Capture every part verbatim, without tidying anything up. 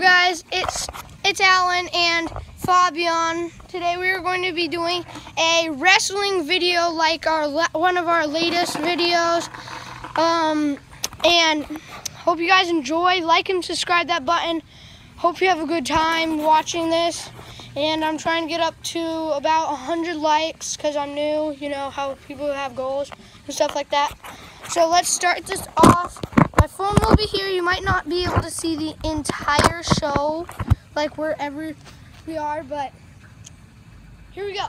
guys, it's it's Alan and Fabian. Today we are going to be doing a wrestling video, like our one of our latest videos. Um, and hope you guys enjoy. Like and subscribe that button. Hope you have a good time watching this. And I'm trying to get up to about one hundred likes because I'm new. You know how people have goals and stuff like that. So let's start this off. My phone will be here. You might not be able to see the entire show, like wherever we are, but here we go.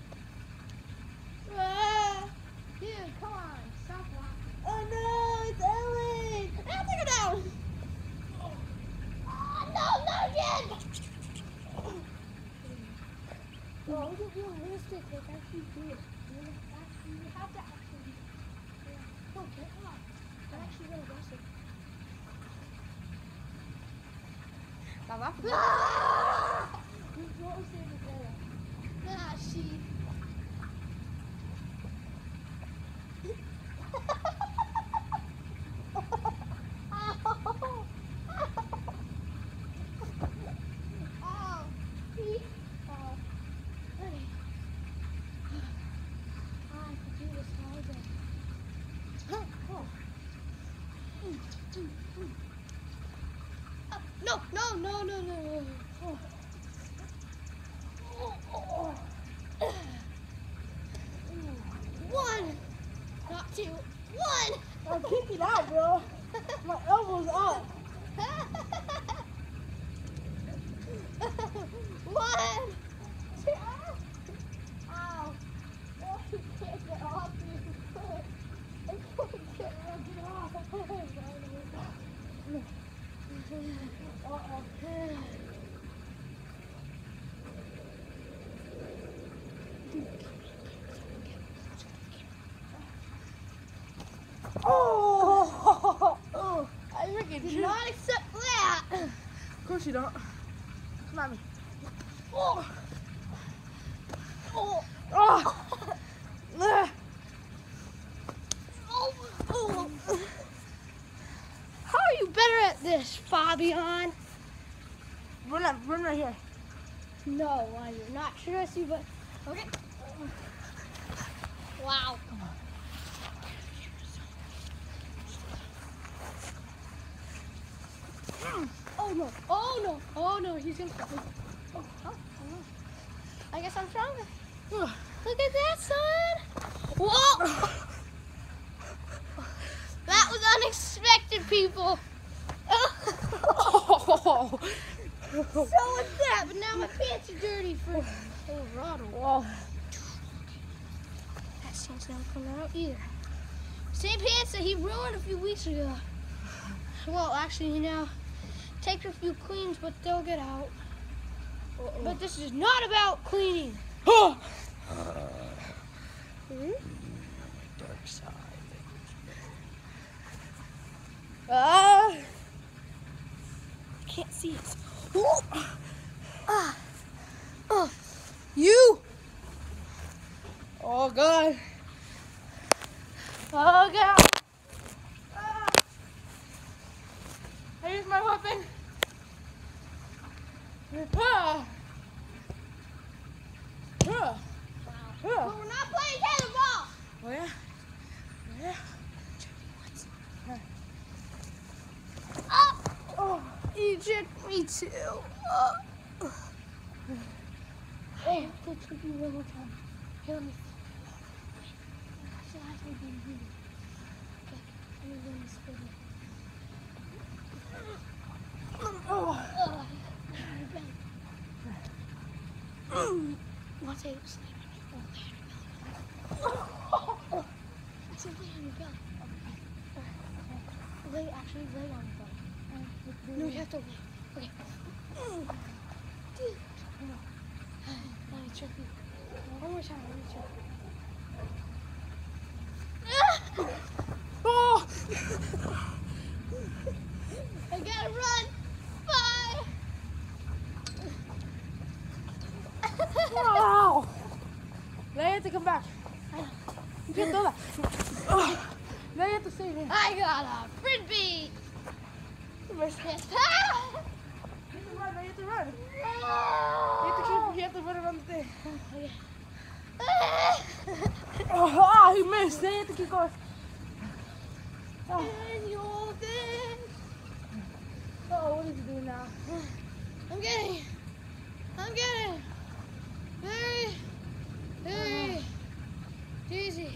Ah, dude, come on, stop walking. Oh no, it's Ellen. Ah, take her down. Oh, no, not again. Well, is it realistic? Like, actually do it. You have to actually. No, get up. I'm actually going to wrestle. Ah! What was it? Ah, she. No, no, no, no, no. Oh. Oh, oh. One, not two, one. I'm kicking out, bro. My elbow's up. One, two. Ow. Oh, you can't get off your foot. I can't get off. Uh-oh. Oh! Oh! I freaking did not accept that! Of course you don't. Come at me. Oh! Oh! Oh! Oh! Oh! How are you better at this, Fabian? Run up, run right here. No, I'm not sure I see, but okay. Wow. Oh no! Oh no! Oh no! He's gonna. Oh, oh, oh no. I guess I'm stronger. Look at that, son! Whoa! That was unexpected, people. Oh. So what's that? But now my pants are dirty for Colorado. Oh. That stain's not coming out either. Same pants that he ruined a few weeks ago. Well, actually, you know, take a few cleans, but they'll get out. Uh-oh. But this is not about cleaning. Oh. Hmm? Dark side. Ah. Can't see it. Oh. Ah. Oh. You. Oh God. Oh God. Ah. I use my weapon. Ah. Ah. Wow. Ah. But we're not playing tetherball. Oh yeah. Yeah. Oh. Oh. Egypt, me too. Oh. Hey, that took me one more time. Here, let me. So I have to be here. Okay, let me run this for you. Oh. Oh. Mm. Want to say sleep on your belly? Oh. I said lay on your belly. Okay. Lay, actually lay on your belly. No, you have to lay. Okay. Mm. Dude. Let me check you. One more time, let me check. Oh. I gotta run. Bye. Wow. Now you have to come back. I know. You can't do that. Oh. Now you have to stay here. I got a frisbee. Where's Yes. You have to keep. You have to run around the thing. Oh, oh, he missed. They have to keep going. Oh. Oh, what is he doing now? I'm getting, I'm getting very, very dizzy.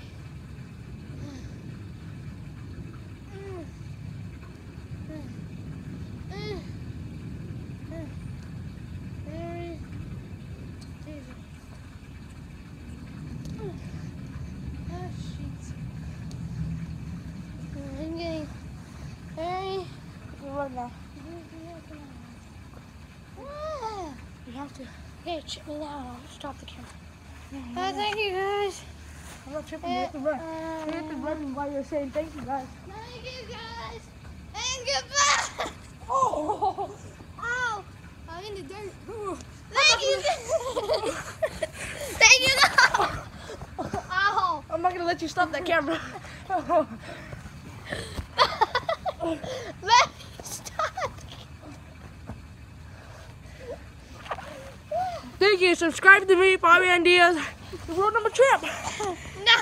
Very dizzy. Oh, shit. I'm getting very You run now. Ah. You have to. Hey, chip me down. I'll stop the camera. Oh, thank you guys. I'm not tripping. You have to run. You have to run while you're saying thank you, guys. Thank you guys. And goodbye. Oh! Ow. I'm in the dirt. Thank you. Thank you. Ow. I'm not gonna let you stop that camera. Let me stop. Thank you. Subscribe to me, Fabian Diaz, the world number champ. No.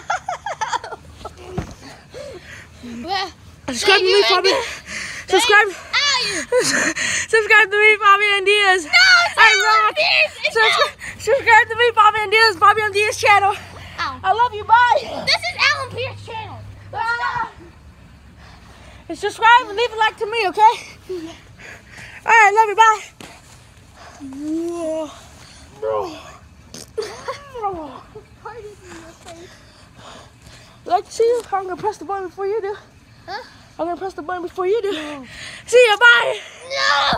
Well, Subscribe to thank me, you, Fabian. Edgar. Subscribe. Ow, you. Subscribe to me, Fabian Diaz. No, it's I not rock. this. It's Subscribe, subscribe to me, Fabian Diaz, Fabian Diaz channel. Ow. I love you. Bye. This is Alan Pierce channel. Ah. And subscribe and leave a like to me, okay? All right, love you. Bye. Like to see you? I'm gonna press the button before you do. Huh? I'm gonna press the button before you do. See ya. Bye. No.